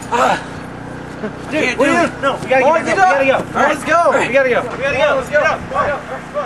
Dude, what are you doing? No, we gotta go. All right, let's go. We gotta go. Let's go.